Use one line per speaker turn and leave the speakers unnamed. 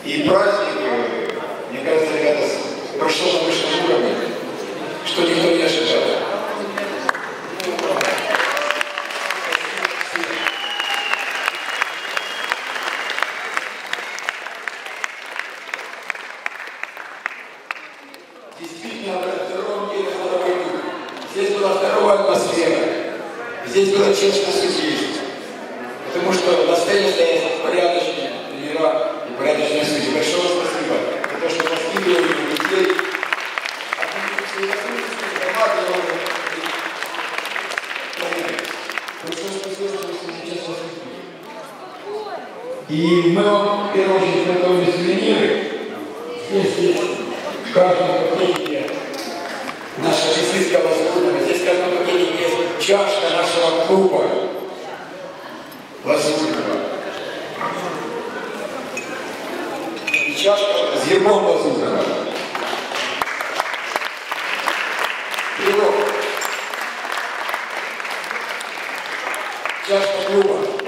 И праздник, мне кажется, ребята, прошел на высшем уровне, что никто не ожидал. Действительно, в втором деле здоровый дух. Здесь была здоровая атмосфера, здесь было честно судейство. Потому что настоящие порядочные тренера и порядочные судьи. Большое спасибо за то, что воспитывали детей. Большое спасибо, что вы сегодня честно судили. И мы вам, в первую очередь, готовили сувениры. Здесь есть в каждом пакете наша медицинская возможность. Здесь в каждом пакете есть чашка нашего клуба Лазурного. И чашка с гербом Лазурного. Чашка клуба.